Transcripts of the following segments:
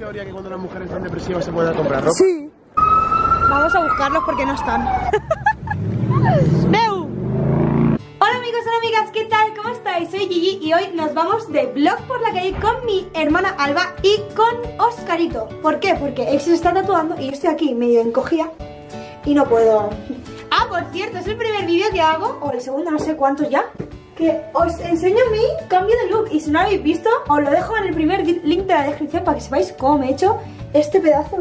teoría que cuando las mujeres están depresivas se pueden comprar ropa? Sí. Vamos a buscarlos porque no están. ¡Meu! Hola amigos, hola amigas, ¿qué tal? ¿Cómo estáis? Soy Gigi y hoy nos vamos de vlog por la calle con mi hermana Alba y con Oscarito. ¿Por qué? Porque él se está tatuando y yo estoy aquí medio encogida y no puedo. Ah, por cierto, es el primer vídeo que hago, o el segundo, no sé cuántos ya, que os enseño mi cambio de look. Y si no lo habéis visto, os lo dejo en el primer link de la descripción para que sepáis cómo me he hecho este pedazo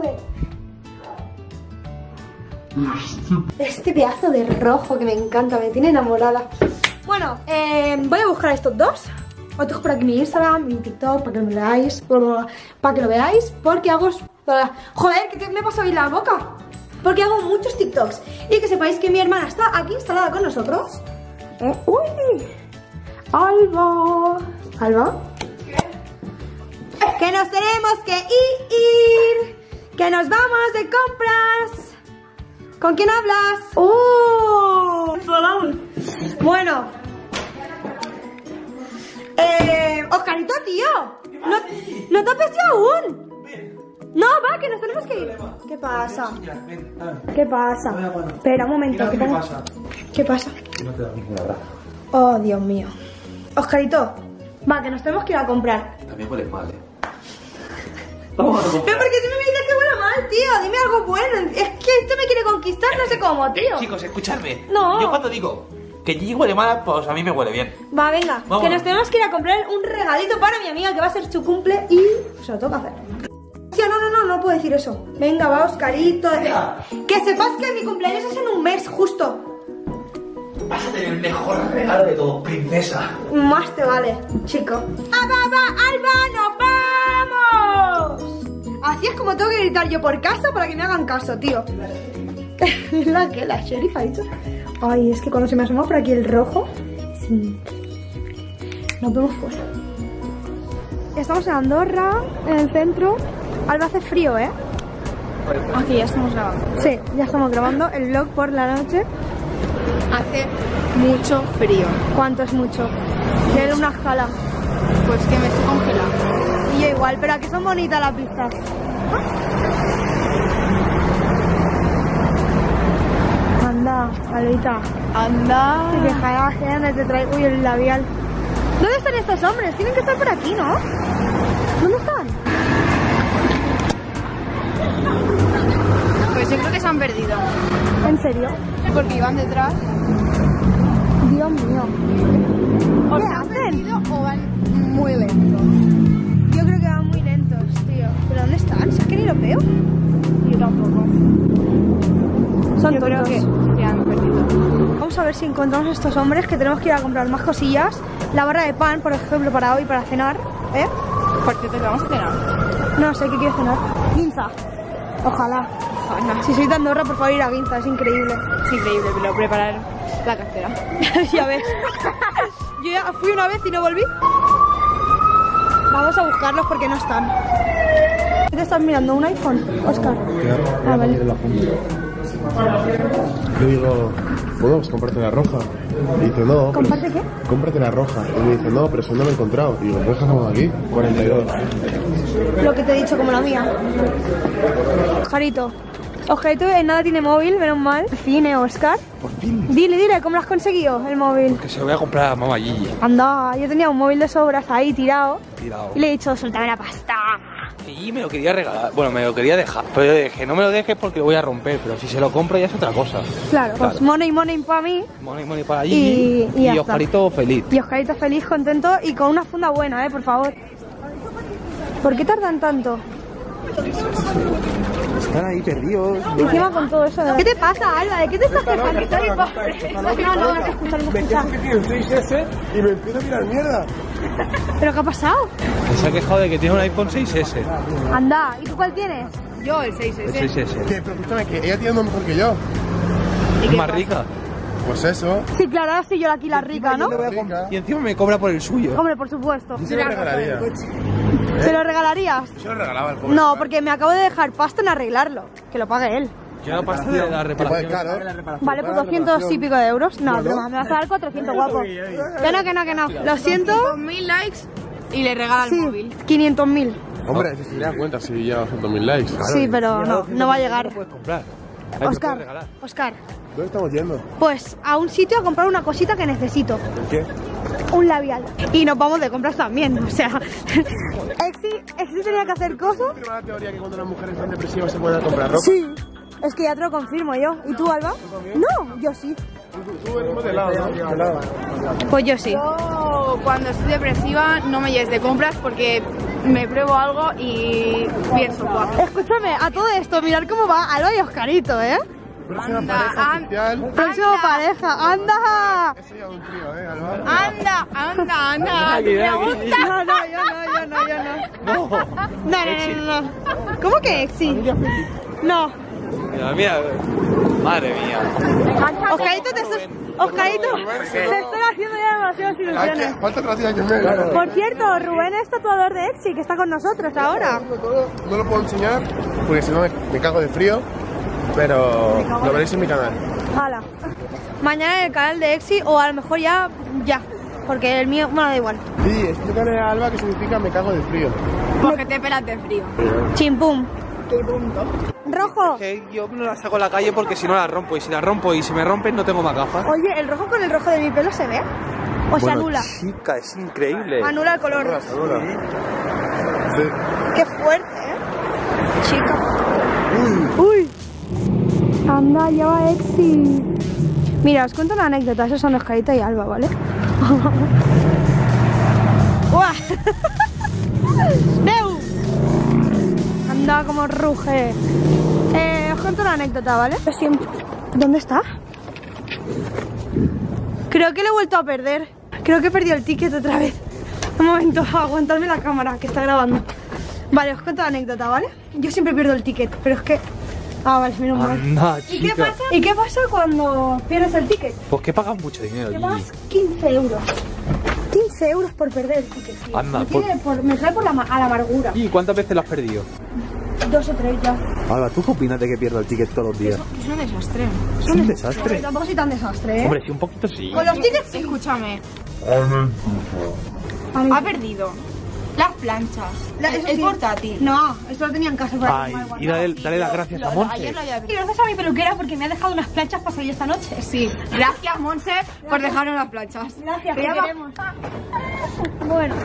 de rojo que me encanta, me tiene enamorada. Bueno, voy a buscar a estos dos. Os dejo por aquí mi Instagram, mi TikTok, para que lo veáis, porque hago... Joder, ¿qué me pasa hoy en la boca? Porque hago muchos TikToks. Y que sepáis que mi hermana está aquí instalada con nosotros. ¡Uy! Alba. ¿Alba? ¿Qué? Que nos tenemos que ir. Que nos vamos de compras. ¿Con quién hablas? ¡Oh! Bueno. Oscarito, tío. ¿No te has vestido aún? No, va, que nos tenemos que ir. ¿Qué pasa? ¿Qué pasa? Espera un momento. ¿Qué pasa? ¿Qué pasa? Oh, Dios mío. Oscarito, va, que nos tenemos que ir a comprar. También huele mal, Vamos a comprar. Pero ¿por qué si me dices que huele mal, tío? Dime algo bueno. Es que esto me quiere conquistar, no sé cómo, tío. Chicos, escuchadme. No. Yo cuando digo que Gigi huele mal, pues a mí me huele bien. Va, venga. Vamos. Que nos tenemos que ir a comprar un regalito para mi amiga que va a ser su cumple y se lo toca hacer. No puedo decir eso. Venga, va, Oscarito. Que sepas que mi cumpleaños es en un mes, justo. Vas a tener el mejor regalo de todos, princesa. Más te vale, chico. ¡Alba, nos vamos! Así es como tengo que gritar yo por casa para que me hagan caso, tío. ¿La qué? ¿La sheriff ha dicho? Ay, es que cuando se me asoma por aquí el rojo. Sí. Nos vemos fuera. Estamos en Andorra, en el centro. Alba, hace frío, ¿eh? Aquí ya estamos grabando. Sí, ya estamos grabando el vlog por la noche. Hace mucho frío. ¿Cuánto es mucho? Quiero una escala. Pues que me estoy congelando. Y yo igual, pero aquí son bonitas las pistas. Anda, Alita. Anda. Y dejarás que donde te traigo el labial. ¿Dónde están estos hombres? Tienen que estar por aquí, ¿no? ¿Dónde están? Pues yo creo que se han perdido. ¿En serio? Porque iban detrás. Dios mío. O ¿Qué se han hacen? perdido o van muy lentos. Yo creo que van muy lentos, tío. ¿Pero dónde están? ¿Es que ni lo veo? Yo tampoco. Son Yo creo tontos. que se han perdido. Vamos a ver si encontramos a estos hombres que tenemos que ir a comprar más cosillas. La barra de pan, por ejemplo, para hoy, para cenar. ¿Eh? ¿Por qué te vamos a cenar? No sé qué quiero cenar. Guinza. Ojalá. Si soy de Andorra, por favor, ir a Guinza, es increíble. Es increíble, pero preparar la cartera. Ya ves. Yo ya fui una vez y no volví. Vamos a buscarlos porque no están. ¿Qué te estás mirando? ¿Un iPhone, Oscar? Claro, Ah, vale. Yo digo, ¿puedo comprarte la roja? Y dice, no. ¿Comparte qué? Cómprate la roja. Y me dice, no, pero si no lo he encontrado. Y digo, ¿qué dejamos aquí? 42. Lo que te he dicho, como la mía. Oscarito. Oscarito en nada tiene móvil, menos mal. Cine, Oscar. Por fin. Dile, ¿cómo lo has conseguido, el móvil? Que se lo voy a comprar a mamá Gigi. Anda, yo tenía un móvil de sobras ahí tirado. Tirado. Y le he dicho, suéltame la pasta. Y me lo quería regalar. Bueno, me lo quería dejar. Pero yo dije, no me lo dejes porque lo voy a romper. Pero si se lo compro ya es otra cosa. Claro, pues money para mí. Money para Gigi. Y ya está. Oscarito feliz. Y Oscarito feliz, contento y con una funda buena, por favor. ¿Por qué tardan tanto? Están ahí perdidos. Y encima con todo eso. ¿Qué te pasa, Alba? ¿De qué te estás quejando? No, escucha. que tiene un 6S y me empiezo a tirar mierda. ¿Pero qué ha pasado? Se ha quejado de que tiene un iPhone 6S. Anda, ¿y tú cuál tienes? Yo el 6S. El 6S. Que, pero escúchame, que ella tiene uno mejor que yo. Es más rica. Pues eso. Sí, claro, ahora soy yo aquí la rica, ¿no? Y encima me cobra por el suyo. Hombre, por supuesto. Yo se lo regalaría. ¿Se lo regalarías? Yo se lo regalaba al pobre. No, porque me acabo de dejar pasta en arreglarlo. Que lo pague él. Yo la pasta de la reparación. Claro. Vale, pues 200 y pico de euros. No, broma, me vas a dar 400, guapo. Que no. Lo siento. 2.000 likes y le regala el Sí, móvil. 500.000. Hombre, si se daría cuenta si lleva 100.000 likes. Sí, pero no va a llegar. No puedes comprar. Ahí te puedes regalar. Oscar, ¿Dónde estamos yendo? pues a un sitio a comprar una cosita que necesito. ¿El qué? Un labial. Y nos vamos de compras también, o sea. Exi tenía que hacer cosas. ¿Tienes la teoría que cuando las mujeres están depresivas se pueden comprar ropa? Sí. Es que ya te lo confirmo yo. ¿Y tú, Alba? No, yo sí. Tú eres de lado, ¿no? De lado. Pues yo sí. Yo cuando estoy depresiva no me lleves de compras porque me pruebo algo y pienso, guau. Escúchame, a todo esto, mirad cómo va Alba y Oscarito, ¿eh? Próxima Anda, pareja anda. oficial. Próxima pareja, ¡anda! Eso ya es un trío, Alba. Anda, ¿te preguntas? No, yo no. No. ¿Cómo que Exi? No. Mira, madre mía. Oscarito, te estás haciendo ya demasiadas ilusiones. Falta otra tía que me... Por cierto, Rubén es tatuador de Exi, que está con nosotros ahora. No lo puedo enseñar porque si no me cago de frío, pero lo veréis en mi canal. Hala. Mañana en el canal de Exi o a lo mejor ya, porque el mío, bueno, da igual. Sí, explícale a Alba que significa me cago de frío. Porque te pelas de frío. Chimpum. Qué punto. Rojo. Que yo no la saco a la calle porque si no la rompo. Y si la rompo y se me rompen no tengo más gafas. Oye, ¿el rojo con el rojo de mi pelo se ve? ¿O se anula? Chica, es increíble. Anula el color. Anula. Sí. Qué fuerte, ¿eh? Chica. Uy. Anda, ya va Exi. Mira, os cuento una anécdota. Esos son Oscarito y Alba, ¿vale? ¡Uah! ¡Neu! Anda, como ruge. Os cuento una anécdota, ¿vale? ¿Dónde está? Creo que lo he vuelto a perder. Creo que he perdido el ticket otra vez. Un momento, aguantadme la cámara que está grabando. Vale, os cuento la anécdota, ¿vale? Yo siempre pierdo el ticket, pero es que... Ah, vale, menos mal. Anda, chica. ¿Y qué pasa cuando pierdes el ticket? Pues que pagas mucho dinero. Te Gigi. pagas 15 euros. 15 euros por perder el ticket, tío. Anda, me trae a la amargura. ¿Y cuántas veces lo has perdido? 2 o 3 ya. Alba, ¿tú qué opinas de que pierdo el ticket todos los días? Es un desastre. Es un desastre. Tampoco soy tan desastre, ¿eh? Hombre, sí, un poquito sí. Con los tickets sí. Escúchame. Ha perdido las planchas. El portátil. No, esto lo tenía en casa. Ay, y dale las gracias a Monse. Ayer lo había Y perdido. gracias a mi peluquera porque me ha dejado unas planchas para salir esta noche. Sí, gracias Monse por dejarnos las planchas. Gracias, Te te llama- queremos. Bueno.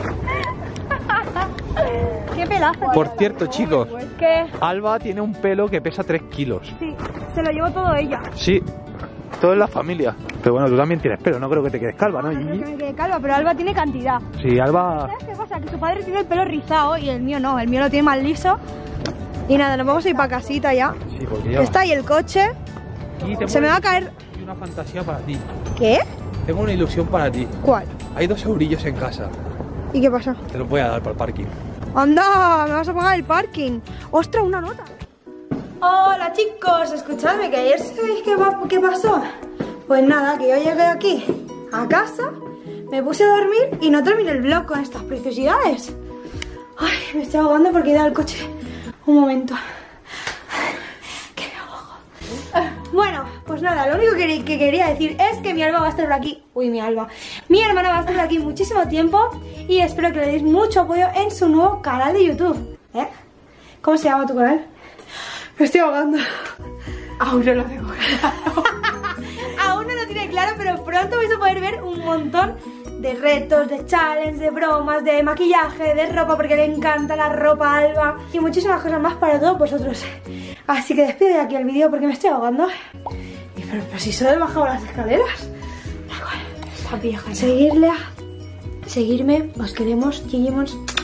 Qué pelazo. Por cierto, chicos, Que Alba tiene un pelo que pesa 3 kilos. sí, se lo llevó todo ella. Sí, todo en la familia. Pero bueno, tú también tienes pelo, no creo que te quedes calva, ¿no, No creo que Gigi? me quede calva, pero Alba tiene cantidad. Sí, Alba... ¿Sabes qué pasa? Que su padre tiene el pelo rizado y el mío no. El mío lo tiene más liso. Y nada, nos vamos a ir para casita ya. Sí, porque ya... Está ahí el coche. Se me va a caer... Y una fantasía para ti. ¿Qué? Tengo una ilusión para ti. ¿Cuál? Hay 2 eurillos en casa. ¿Y qué pasa? Te los voy a dar para el parking. ¡Anda! Me vas a pagar el parking. ¡Ostras, una nota! Hola chicos, escuchadme que ayer sabéis qué pasó. Pues nada, que yo llegué aquí a casa, me puse a dormir y no terminé el vlog con estas preciosidades. Ay, me estoy ahogando porque he ido al coche. Un momento. Que me ahogo. Bueno, pues nada, lo único que quería decir es que mi Alba va a estar por aquí. Uy, mi Alba. Mi hermana va a estar por aquí muchísimo tiempo y espero que le deis mucho apoyo en su nuevo canal de YouTube. ¿Eh? ¿Cómo se llama tu canal? Me estoy ahogando. Aún no lo tengo claro. Aún no lo tiene claro, pero pronto vais a poder ver un montón de retos, de challenge, de bromas, de maquillaje, de ropa, porque le encanta la ropa a Alba y muchísimas cosas más para todos vosotros. Así que despido de aquí el vídeo porque me estoy ahogando. Y pero si solo he bajado las escaleras. Da igual. Seguirme, os queremos, Gigi Mons.